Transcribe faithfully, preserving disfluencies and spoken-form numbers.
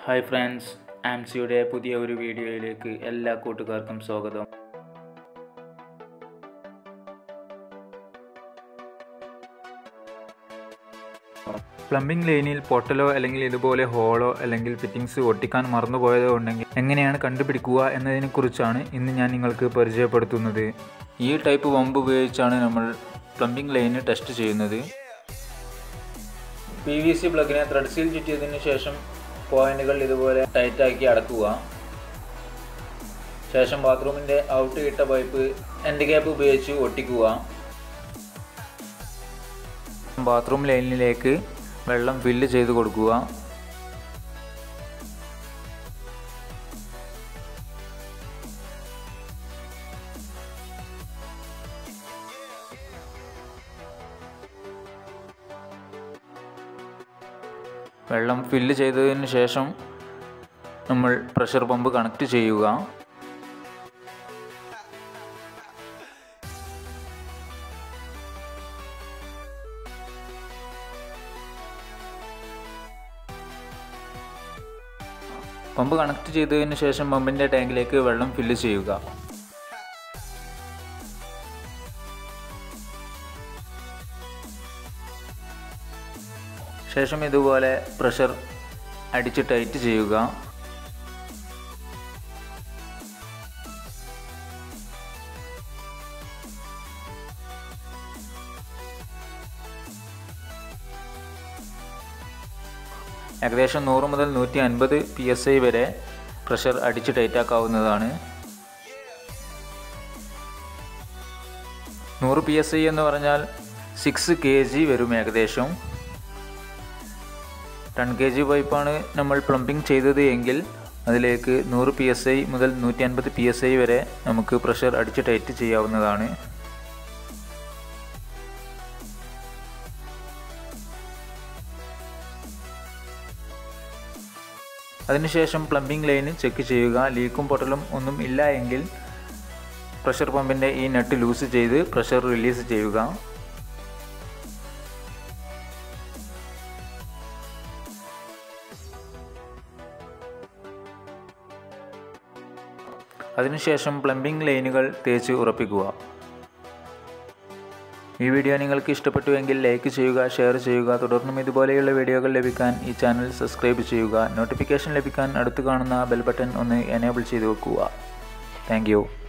Hi friends, AmpsEയുടെ പുതിയ ഒരു വീഡിയോയിലേക്ക് എല്ലാ കൂട്ടുകാർക്കും സ്വാഗതം. പ്ലംബിംഗ് ലൈനിൽ പൊട്ടലോ അല്ലെങ്കിൽ ഇതുപോലെ ഹോളോ അല്ലെങ്കിൽ ഫിറ്റിംഗ്സ് ഒട്ടിക്കാൻ മറന്നുപോയതോ ഉണ്ടെങ്കിൽ എങ്ങനെയാണ് കണ്ടുപിടിക്കുക എന്നതിനെക്കുറിച്ചാണ് ഇന്ന് ഞാൻ നിങ്ങൾക്ക് പരിചയപ്പെടുത്തുന്നത്. ഈ ടൈപ്പ് വമ്പ് ഉപയോഗിച്ചാണ് നമ്മൾ പ്ലംബിംഗ് ലൈന് ടെസ്റ്റ് ചെയ്യുന്നത്. പി വി സി പ്ലഗിനെ ത്രെഡ് സീൽ ചുറ്റിയതിനു ശേഷം പോയിന്റുകൾ ഇതുപോലെ ടൈറ്റാക്കി അടക്കുക. ശേഷം ബാത്റൂമിൻ്റെ ഔട്ട് ഇട്ട പൈപ്പ് എൻഡ് ക്യാപ്പ് ഉപയോഗിച്ച് ഒട്ടിക്കുക. ബാത്റൂം ലൈനിലേക്ക് വെള്ളം ഫില്ല് ചെയ്ത് കൊടുക്കുക. വെള്ളം ഫില്ല് ചെയ്തതിന് ശേഷം നമ്മൾ പ്രഷർ പമ്പ് കണക്ട് ചെയ്യുക. പമ്പ് കണക്ട് ചെയ്തതിന് ശേഷം പമ്പിൻ്റെ ടാങ്കിലേക്ക് വെള്ളം ഫില്ല് ചെയ്യുക. ശേഷം ഇതുപോലെ പ്രഷർ അടിച്ച് ടൈറ്റ് ചെയ്യുക. ഏകദേശം നൂറ് മുതൽ നൂറ്റി അൻപത് പി എസ് ഐ വരെ പ്രഷർ അടിച്ച് ടൈറ്റാക്കാവുന്നതാണ്. നൂറ് പി എസ് ഐ എന്ന് പറഞ്ഞാൽ സിക്സ് കെ ജി വരും. ഏകദേശം ടെൻ കെ ജി പൈപ്പാണ് നമ്മൾ പ്ലംബിംഗ് ചെയ്തത് എങ്കിൽ അതിലേക്ക് നൂറ് പി എസ് ഐ മുതൽ നൂറ്റി അൻപത് പി എസ് ഐ വരെ നമുക്ക് പ്രഷർ അടിച്ച് ടൈറ്റ് ചെയ്യാവുന്നതാണ്. അതിനുശേഷം പ്ലംബിംഗ് ലൈന് ചെക്ക് ചെയ്യുക. ലീക്കും പൊട്ടലും ഒന്നും ഇല്ല എങ്കിൽ പ്രഷർ പമ്പിൻ്റെ ഈ നട്ട് ലൂസ് ചെയ്ത് പ്രഷർ റിലീസ് ചെയ്യുക. അതിനുശേഷം പ്ലംബിംഗ് ലൈനുകൾ തേച്ച് ഉറപ്പിക്കുക. ഈ വീഡിയോ നിങ്ങൾക്ക് ഇഷ്ടപ്പെട്ടുവെങ്കിൽ ലൈക്ക് ചെയ്യുക, ഷെയർ ചെയ്യുക. തുടർന്നും ഇതുപോലെയുള്ള വീഡിയോകൾ ലഭിക്കാൻ ഈ ചാനൽ സബ്സ്ക്രൈബ് ചെയ്യുക. നോട്ടിഫിക്കേഷൻ ലഭിക്കാൻ അടുത്ത് കാണുന്ന ബെൽ ബട്ടൺ ഒന്ന് എനേബിൾ ചെയ്ത് വെക്കുക. Thank U.